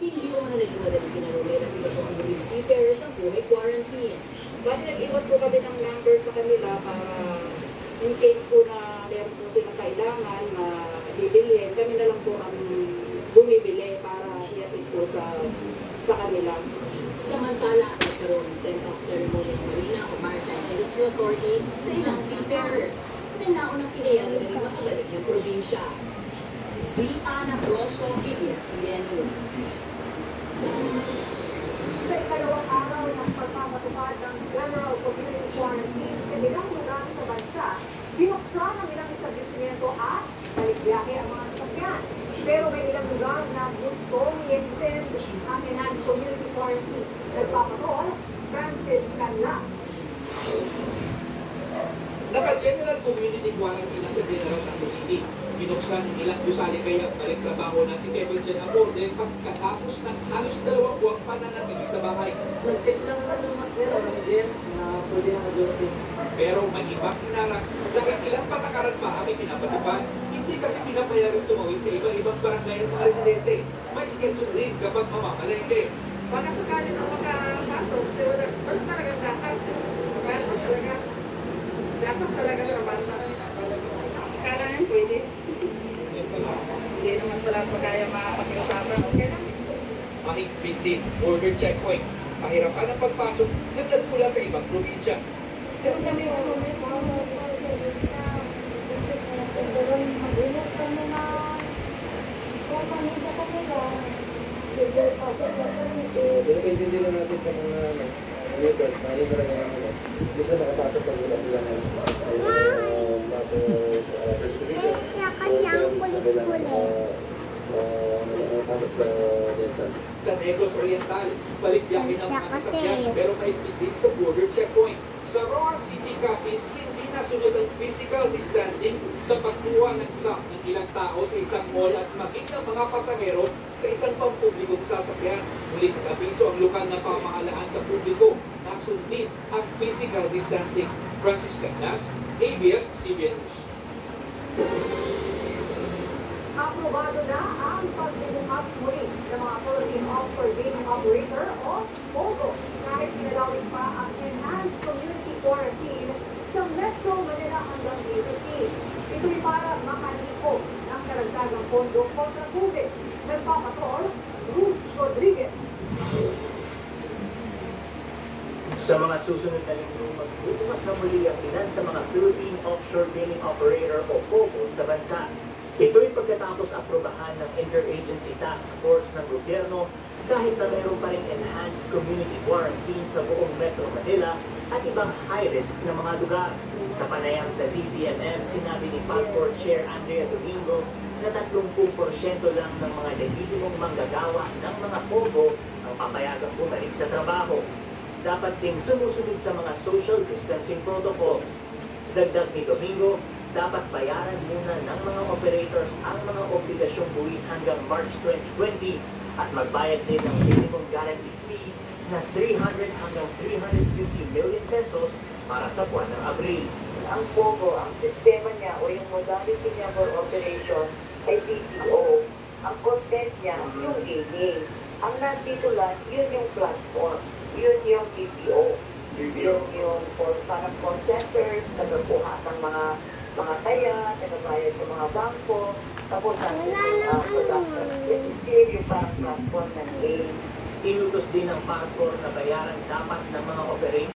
Hindi ko na nagmadaling kinarumi at iba pang mga seafarers ang buhay quarantine. Bali, nag-iwan po kami ng number sa kanila para in case po na meron po silang kailangan na bibilhin, kami na lang po ang bumibili para iatid po sa kanila. Samantala, nagkaroon ng send-off ceremony ang Marina o Maritime Industrial Authority sa ilang seafarers na naunang pinayag na rin makabalik ng probinsya. Si Ana Brosio, ABS-CBN News. Sa ikalawang araw ng pagpapatupad ng General Community Quarantine sa ilang lugar sa bansa, binuksan ang ilang establishmento at balikbiyahe ang mga sasakyan. Pero may ilang lugar na gustong i-extend ang Enhanced Community Quarantine. Nagpapatol, Francis Canlas. Naka-general community quarantine na sa General Santos City. Binuksan ng ilang gusali kaya balik trabaho na si Kevin Jan Amorde pagkatapos ng halos 2 buwang pananatili sa bahay. Nag-test lang naman sir, Jen, na pwede na majority. Pero may ibang hinarang dahil ilang patakaran pa kami pinapatupad, hindi kasi pinapayagang tumawid sa ibang barangay ng mga residente. May schedule rin kapag mamamalengke. Baka sakali na makapasok, kasi wala talagang gatas. Gatas talaga sa banda. Kala yan pwede. Hindi naman pala pa kaya makapag-usapan. Okay lang. Mahigpit din, border checkpoint. Pahirapan ang pagpasok, nagdagmula sa ibang probinsya. Pero kami yung Pinakaintindi lang natin sa mga neighbors na hindi talaga naman. Gusto nakapasok pag wala sila ng certification. Kasi ang kulit-kulit. Pasok sa Densa. Sa Negros Oriental, balik biyahe ng mga sasakyan pero may din sa border checkpoint. Sa Roa City Capiz, hindi nasunod ang physical distancing sa pagkuha ng swab ng ilang tao sa isang mall at maging ng mga pasahero sa isang pampublikong sasakyan. Muli nag-abiso ang lokal na pamahalaan sa publiko na sundin ang physical distancing. Francis Canas, ABS-CBN News. Aprobado na ang pagbubukas muli ng mga Philippine Offshore Gaming Operator o POGO kahit pinalawig pa ang Enhanced Community Quarantine sa Metro Manila hanggang May 15. Ito'y para makalipog ng karagdagang pondo kontra COVID. Nagpapatol, Luz Rodriguez. Sa mga susunod na linggo, magbubukas na muli ang ilan sa mga Philippine Offshore Gaming Operator o POGO sa bansa. Ito'y pagkatapos aprobahan ng Interagency Task Force ng gobyerno kahit na mayroon pa rin enhanced community quarantine sa buong Metro Manila at ibang high-risk na mga lugar. Sa panayam sa DZMM, sinabi ni PAGCOR Chair Andrea Domingo na 30% lang ng mga lehitimong manggagawa ng mga POGO ang papayagang bumalik sa trabaho. Dapat ding sumusunod sa mga social distancing protocols. Dagdag ni Domingo, dapat bayaran muna ng mga operators ang mga obligasyong buwis hanggang March 2020 at magbayad din ng minimum guarantee fee na 300 hanggang 350 million pesos para sa buwan ng Abril. Ang POGO, ang sistema niya o yung modality niya for operation ay BPO. Ang content niya, yung gaming. Ang nandito lang, yun yung platform. Yun yung BPO. Yun yung parang call centers, nagpuhat ng mga kaya, nagbayad sa mga bangko, tapos ang production. Yan yung parang platform ng game. Inutos din ng PAGCOR na bayaran dapat ng mga operators